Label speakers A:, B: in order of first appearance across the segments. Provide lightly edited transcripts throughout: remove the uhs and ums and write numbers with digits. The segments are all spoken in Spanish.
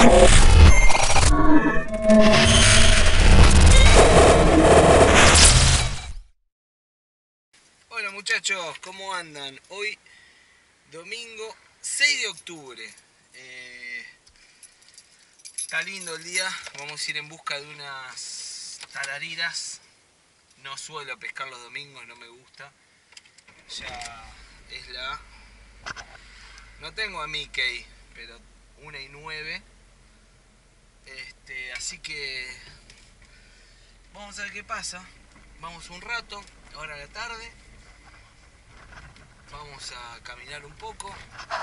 A: Bueno muchachos, ¿cómo andan? Hoy domingo 6 de octubre. Está lindo el día, vamos a ir en busca de unas tarariras. No suelo pescar los domingos, no me gusta. Ya es no tengo a Mickey, pero 1:09. Así que vamos a ver qué pasa. Vamos un rato, ahora a la tarde. Vamos a caminar un poco.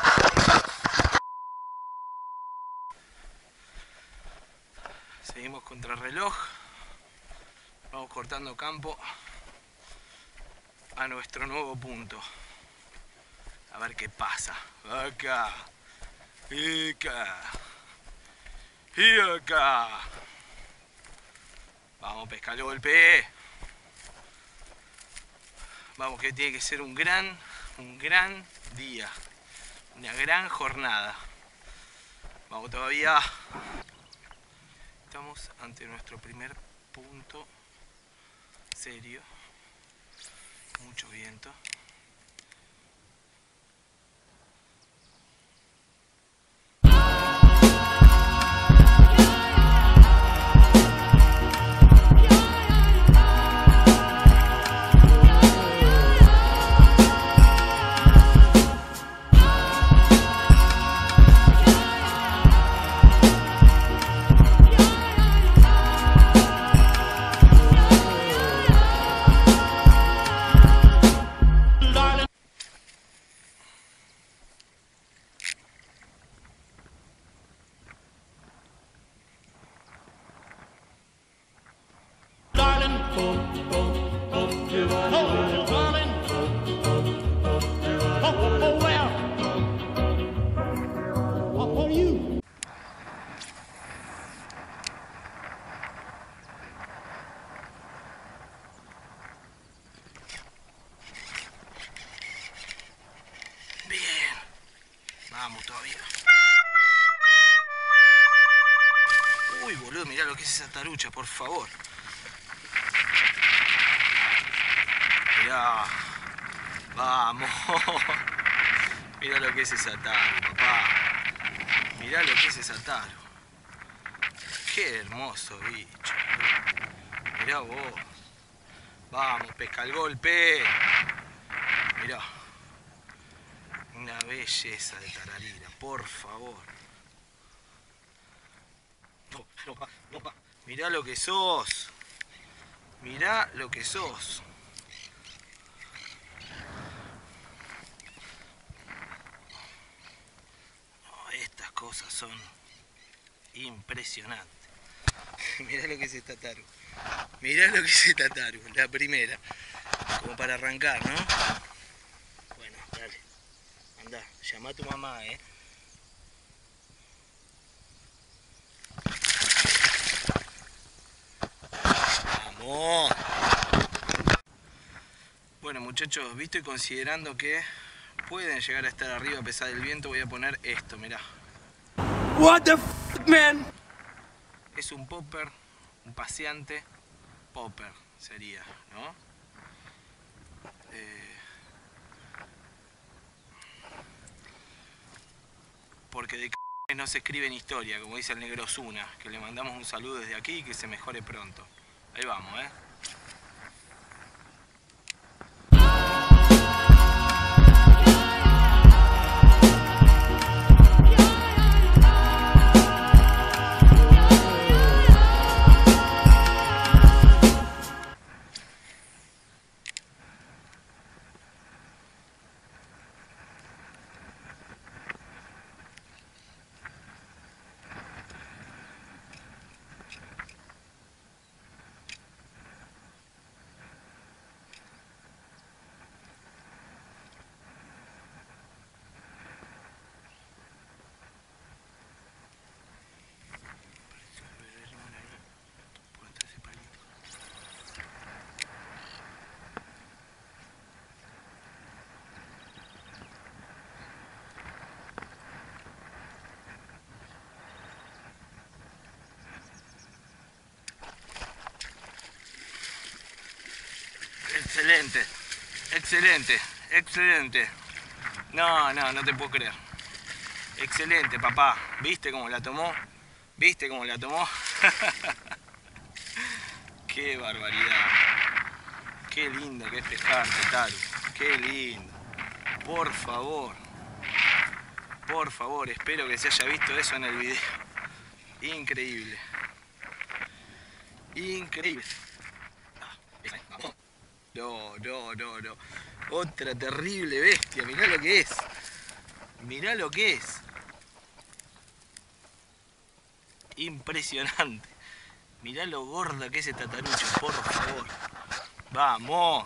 A: Seguimos contra el reloj. Vamos cortando campo a nuestro nuevo punto. A ver qué pasa. Acá. Y acá. Y acá. Vamos, pesca el golpe. Vamos, que tiene que ser un gran día. Una gran jornada. Vamos todavía. Estamos ante nuestro primer punto serio. Mucho viento. Bien. Vamos todavía. Uy, boludo, mirá lo que es esa tarucha, por favor. Mirá. Vamos. Mirá lo que es esa taru, papá. Mirá lo que es esa taru. Qué hermoso bicho. Mirá vos. Vamos, pesca el golpe. Mirá. Una belleza de tararira, por favor. No va. Mirá lo que sos. Mirá lo que sos. Oh, estas cosas son impresionantes. Mirá lo que es esta taru. Mirá lo que es esta taru, la primera. Como para arrancar, ¿no? Bueno, dale. Andá, llama a tu mamá, ¡Vamos! Bueno muchachos, visto y considerando que pueden llegar a estar arriba a pesar del viento, voy a poner esto, mirá.
B: What the f***, man?
A: Es un popper, un paseante popper sería, ¿no? Porque de no se escribe en historia, como dice el negro Osuna, que le mandamos un saludo desde aquí y que se mejore pronto. Ahí vamos, Excelente, excelente, excelente. No, no, no te puedo creer. Excelente, papá. ¿Viste cómo la tomó? ¿Viste cómo la tomó? Qué barbaridad. Qué lindo que es pescarte, Taru. Qué lindo. Por favor, espero que se haya visto eso en el video. Increíble. Increíble. No, no, no, no. Otra terrible bestia. Mirá lo que es. Mirá lo que es. Impresionante. Mirá lo gorda que es esta tarucha, por favor. ¡Vamos!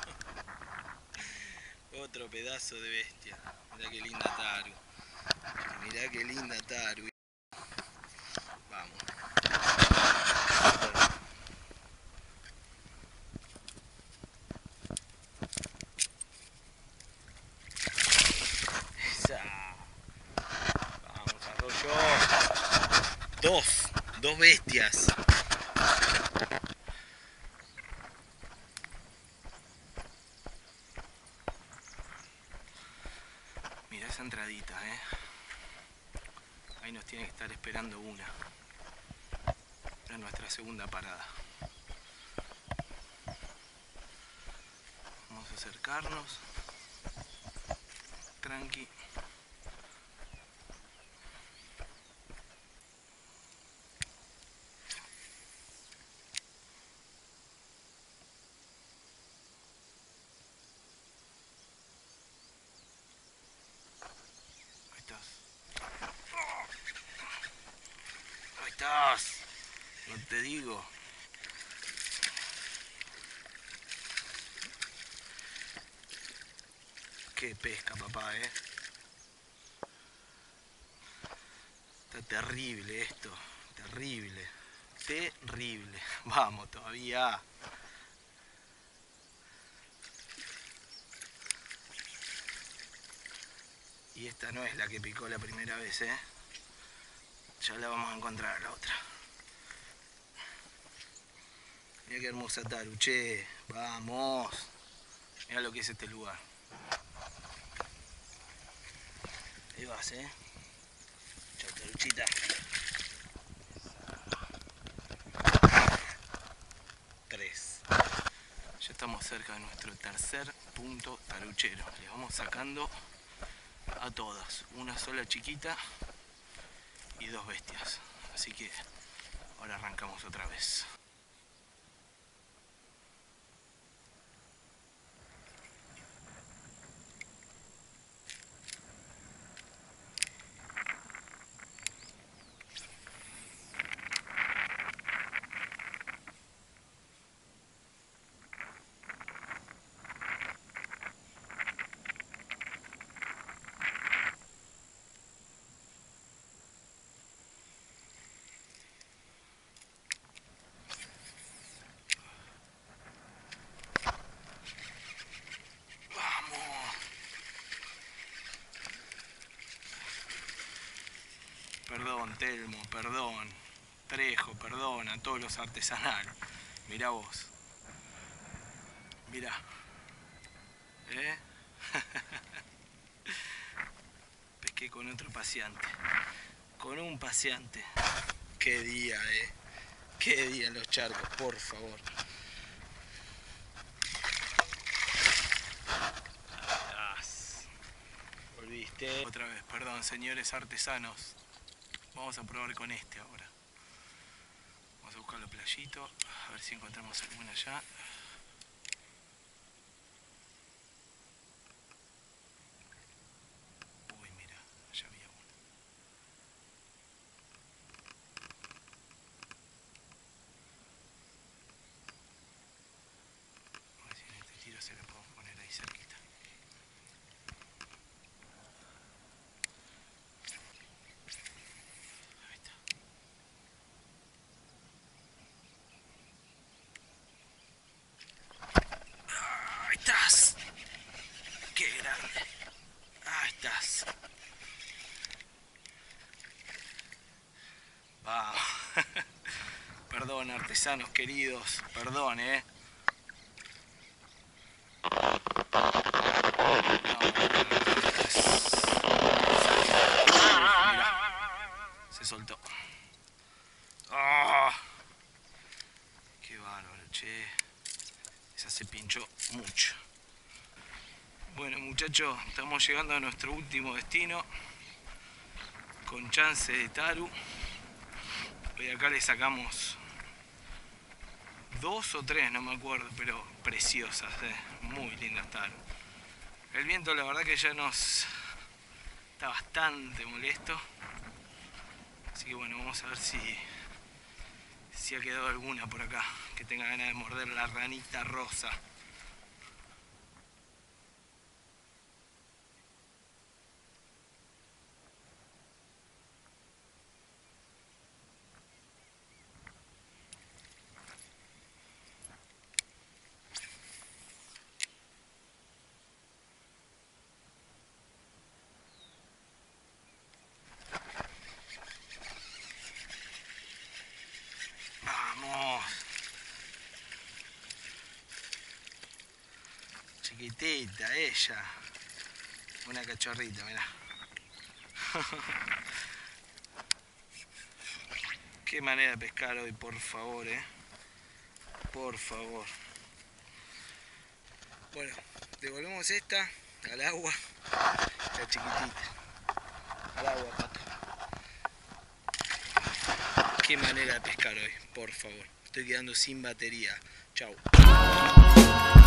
A: Otro pedazo de bestia. Mirá qué linda taru. Mirá qué linda taru. Vamos. Esa. Vamos, arroyo. Dos bestias. Mirá esa entradita, Ahí nos tiene que estar esperando una. Es nuestra segunda parada. Vamos a acercarnos. Tranqui. Ahí estás. Ahí estás. No te digo. Qué pesca, papá, Está terrible esto. Terrible. Terrible. Vamos todavía. Y esta no es la que picó la primera vez, Ya la vamos a encontrar a la otra. Mirá qué hermosa taru, che. Vamos. Mirá lo que es este lugar. Ahí vas, Chau, taruchita. Tres. Ya estamos cerca de nuestro tercer punto taruchero. Le vamos sacando a todas. Una sola chiquita y dos bestias. Así que ahora arrancamos otra vez. Perdón, Telmo, perdón. Trejo, perdón, a todos los artesanales. Mirá vos. Mirá. Pesqué con otro paseante. Con un paseante. Qué día, Qué día en los charcos, por favor. Volviste. Otra vez, perdón, señores artesanos. Vamos a probar con este ahora. Vamos a buscar los playitos, a ver si encontramos alguna allá. Uy, mira, allá había una. A ver si en este tiro se la podemos poner ahí cerquita. Ahí estás. Qué grande. Ahí estás. Vamos. Perdón, artesanos queridos. Perdón, soltó. ¡Oh! Qué bárbaro, che. Esa se pinchó mucho. Bueno, muchachos, estamos llegando a nuestro último destino. Con chance de taru. Hoy acá le sacamos 2 o 3, no me acuerdo, pero preciosas, muy lindas taru. El viento la verdad que ya nos está bastante molesto. Así que bueno, vamos a ver si ha quedado alguna por acá que tenga ganas de morder la ranita rosa. Vamos. Chiquitita ella. Una cachorrita, mirá. Qué manera de pescar hoy, por favor, por favor. Bueno, devolvemos esta al agua. La chiquitita. Al agua, pato. Qué manera de pescar hoy, por favor. Estoy quedando sin batería. Chau.